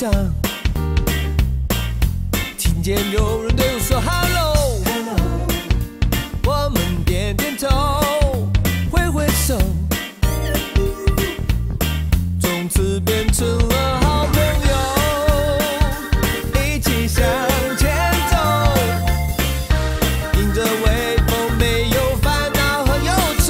上，听见有人对我说 Hello， 我们点点头，挥挥手，从此变成了好朋友，一起向前走，迎着微风，没有烦恼和忧愁。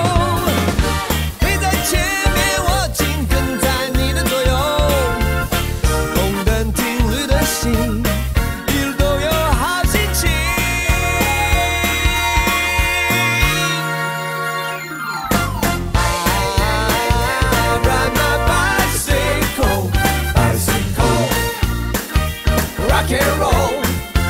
你在前面，我紧跟在你的左右，红灯停绿的心，一路都有好心情。I ride my bicycle, bicycle, rock and roll.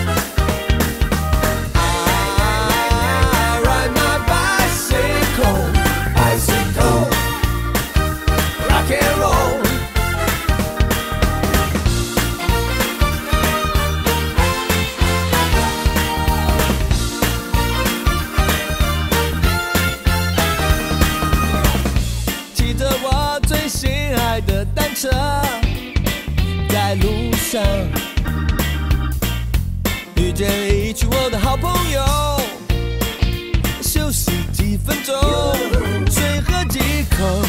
I ride my bicycle, bicycle, rock and roll. 骑着我最心爱的单车，在路上遇见一群我的好朋友，休息几分钟，水喝几口，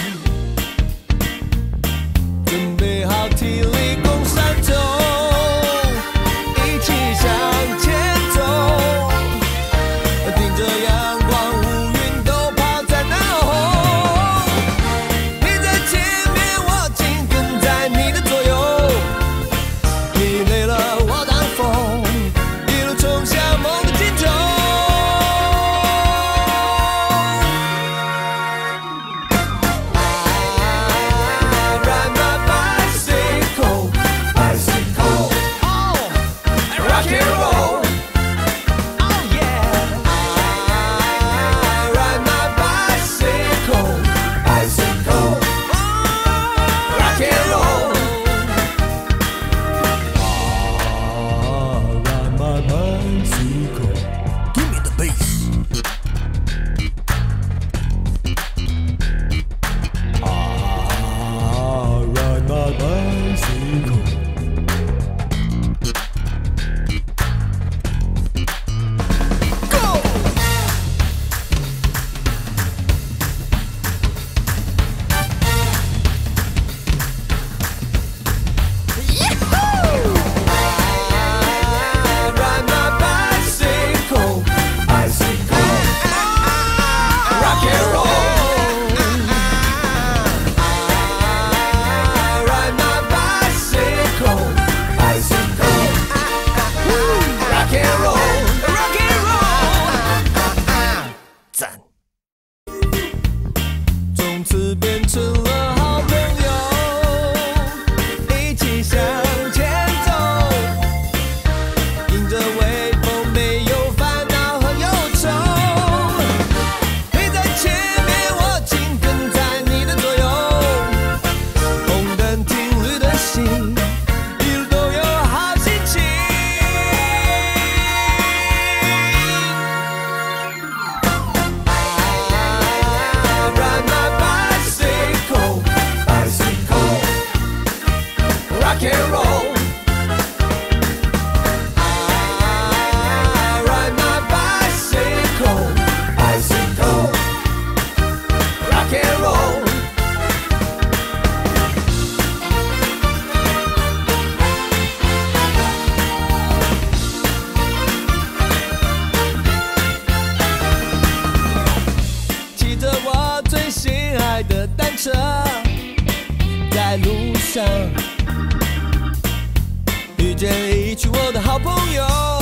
准备好体力攻山头，一起向前走，盯着阳光，乌云都抛在脑后。你在前面，我紧跟在你的左右，你累了我当风，一路冲向梦的尽头。I ride my bicycle, bicycle, oh, rock and roll, oh yeah. I ride my bicycle, bicycle, oh, rock and roll. I ride my bicycle. Give me the bass. I ride my bicycle. Go! Yahoo! I ride my bicycle, bicycle, rock and roll. I ride my bicycle, bicycle, rock and roll, rock and roll. 赞！从此变成了好朋友，一起向前走，迎着微风，没有烦恼和忧愁。你在前面，我紧跟在你的左右，红灯停绿的心，一路都有好心情。I ride my bicycle, bicycle, rock and roll. I ride my bicycle, bicycle, rock and roll. 骑着我最心爱的单车，在路上遇见一群我的好朋友，